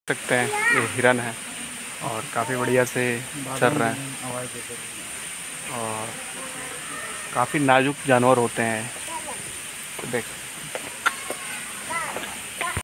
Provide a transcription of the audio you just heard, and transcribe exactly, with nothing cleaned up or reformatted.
सकते हैं ये हिरन है और काफ़ी बढ़िया से चर रहे हैं और काफ़ी नाजुक जानवर होते हैं। तो देख